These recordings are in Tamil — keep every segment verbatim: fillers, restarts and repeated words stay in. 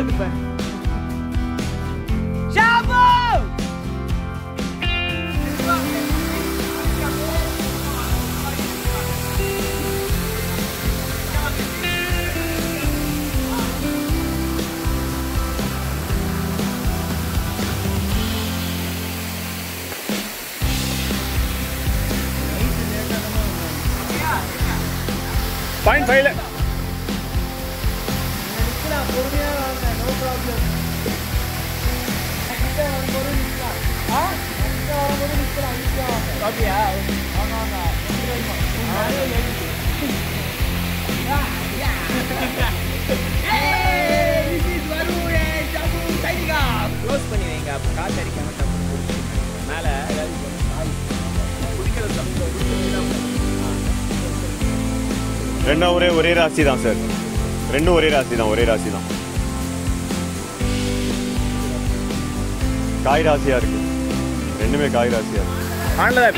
வருது பாரு. ஷாபு! பாயிண்ட் ஃபைவ்ல க்ளோஸ் பண்ணி வைங்க, அப்போ காற்று அடிக்காம டப்பு மேலே ரெண்டும் ஒரே ஒரே ராசி தான் சார். ரெண்டும் ஒரே ராசி தான், ஒரே ராசி தான். காய் ராசியா இருக்கு, ரெண்டுமே காய் ராசியா இருக்கு. ஆனல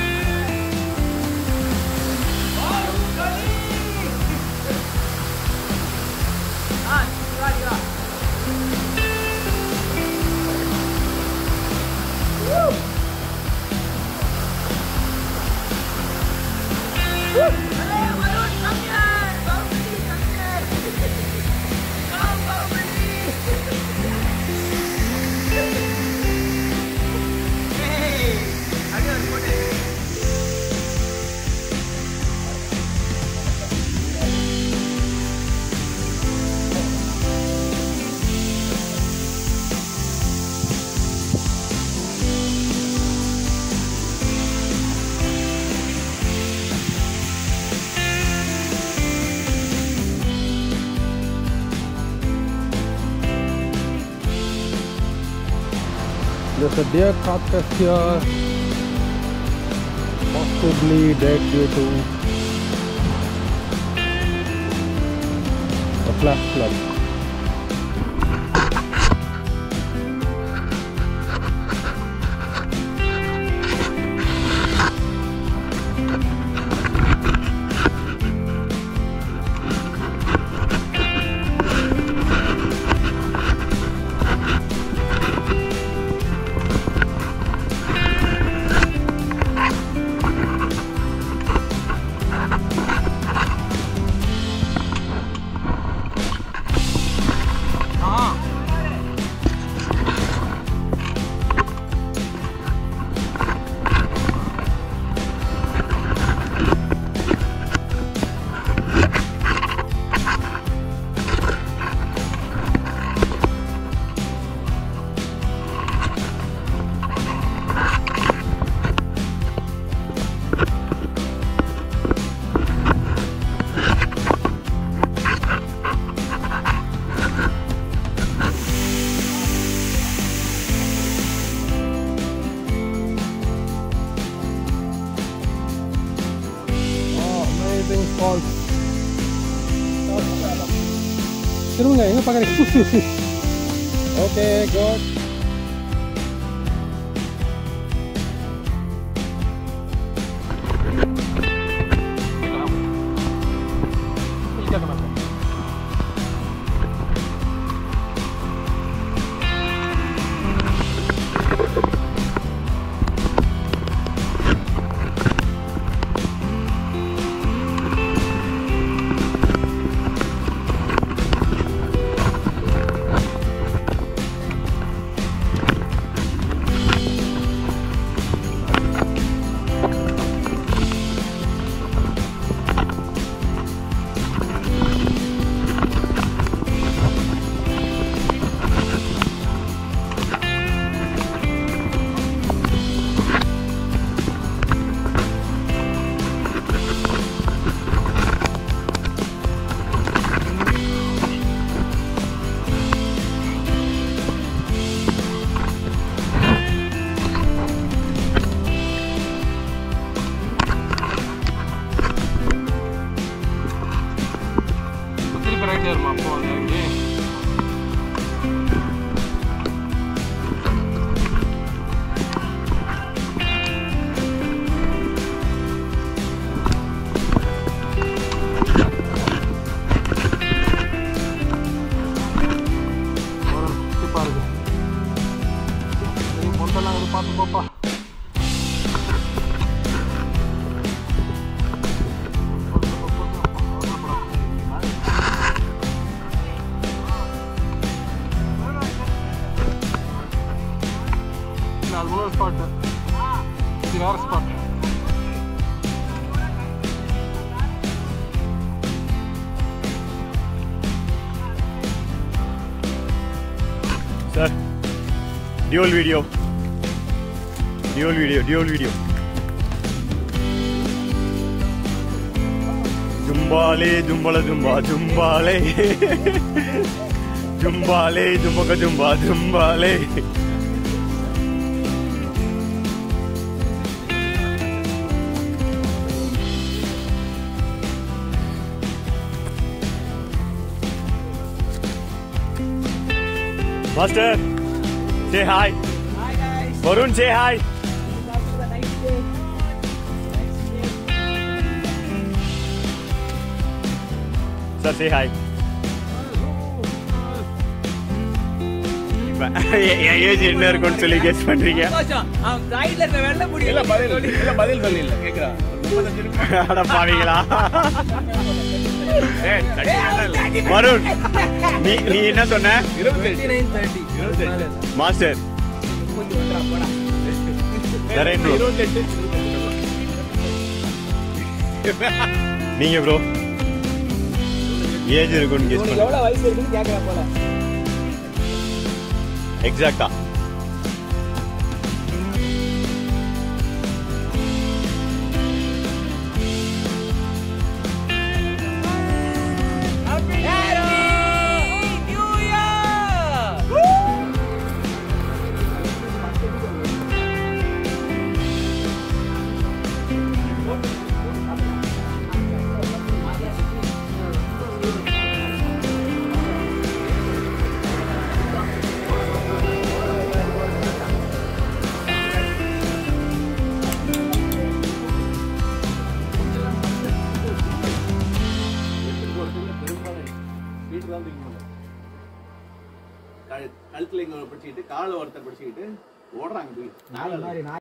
There's a deer carcass here, possibly dead due to a flash flood. Falls. திரும்புங்க, எங்க பார்க்குறீங்க? Okay, good. spot. It's your spot. Sir, dual video. Dual video, dual video. Jumbale, jumbala, jumba, jumbale. Jumbale, jumbaka, jumba, jumbale. Master, say hi. Hi guys. Varun, say hi. After the nice day. Nice day. Sir, say hi. Age என்ன இருக்கும்னு சொல்லி கெஸ் பண்றீங்க. அவன் சைடுல இருக்க வெள்ள முடி இல்ல பதில் இல்ல பதில் சொல்லி இல்ல கேக்குறா அட பாவீங்களா. வருண், நீ நீ என்ன சொன்ன? மாஸ்டர் நீங்க ப்ரோ ஏஜ் இருக்கும்னு கெஸ் பண்ணு. எவ்வளவு வயசு இருக்குன்னு கேக்குறா போல. எக்ஸாக்ட்டா கழுத்துல இங்க பிடிச்சிக்கிட்டு காலை ஒருத்தர் பிடிச்சிக்கிட்டு ஓடுறாங்க.